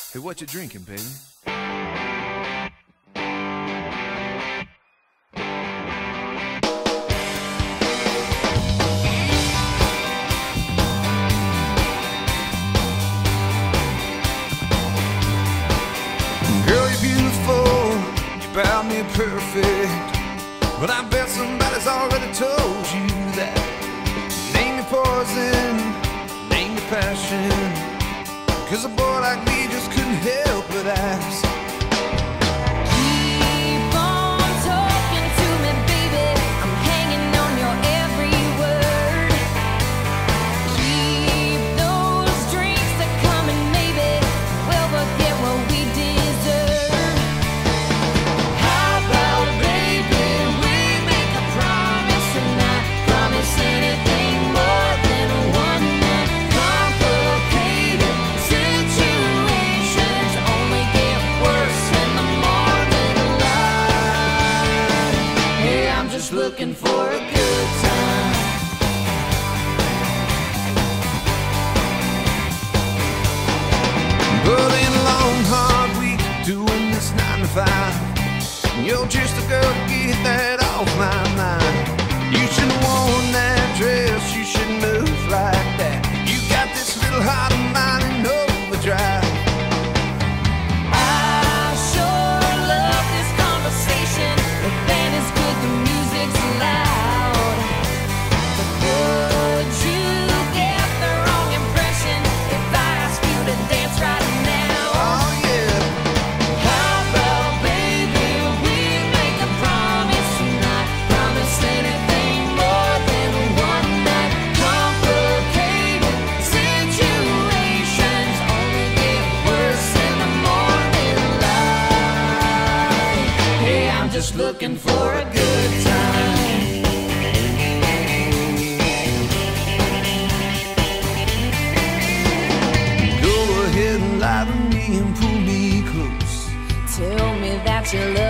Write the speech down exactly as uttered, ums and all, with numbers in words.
Hey, what you drinking, baby? Girl, you're beautiful, you bout me perfect, but I bet somebody's already told you that. Name your poison, name your passion, 'cause a boy like me just couldn't help but ask. Keep on talking to me, baby, I'm hanging on your every word. Keep those drinks that coming, maybe we'll forget what we deserve. How about, baby, we make a promise and not promise anything more than one night. Complicated situations only get worse in the morning light. Hey, I'm just looking for a good time. But in a long, hard week, doing this nine to five, you're just a girl to get that off my mind. You should've worn that dress, you shouldn't move like that. You got this little heart of mine in overdrive. I sure love this conversation. The band is good, the music's loud. But would you get the wrong impression if I asked you to dance right now? Oh yeah, How about, baby, we make a promise and not promise anything more than one night. Complicated situations only get worse in the morning light. Hey, I'm just looking for a good time. go ahead and lie to me and pull me close. Tell me that you love